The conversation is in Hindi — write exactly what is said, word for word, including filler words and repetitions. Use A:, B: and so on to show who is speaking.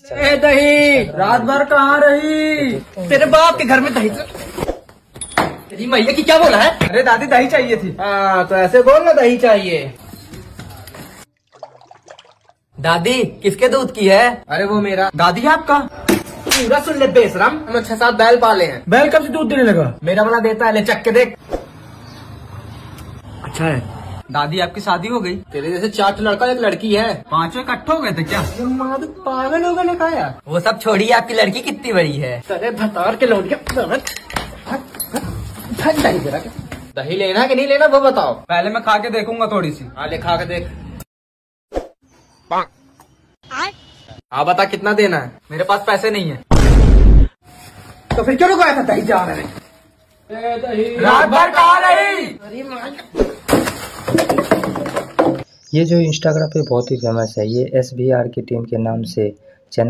A: ए दही, रात भर कहाँ रही? तेरे बाप के घर में दही। तेरी मैया की क्या बोला है?
B: अरे दादी दही चाहिए थी।
A: हाँ तो ऐसे बोल ना, दही चाहिए। दादी किसके दूध की है?
B: अरे वो मेरा।
A: दादी आपका? पूरा सुन ले बेशरम, हम छह सात बैल पाले हैं।
B: बैल कब से दूध देने लगा?
A: मेरा वाला देता है, ले चख के देख। अच्छा है। दादी आपकी शादी हो गई? तेरे जैसे चार लड़का एक लड़की है।
B: पांचों इकट्ठे हो गए थे क्या?
A: पागल हो गए खाया। वो सब छोड़िए, आपकी लड़की कितनी बड़ी है? अरे भतार के लौट गया। दही लेना कि नहीं लेना वो बताओ।
B: पहले मैं खा के देखूंगा थोड़ी सी।
A: हाँ ले खा के देख। हाँ बता कितना देना है?
B: मेरे पास पैसे नहीं है।
A: तो फिर क्यों रुकाया था? दही जा रहे हैं।
B: रात भर कहाँ रही?
C: ये जो इंस्टाग्राम पे बहुत ही फेमस है, ये एस बी आर की टीम के नाम से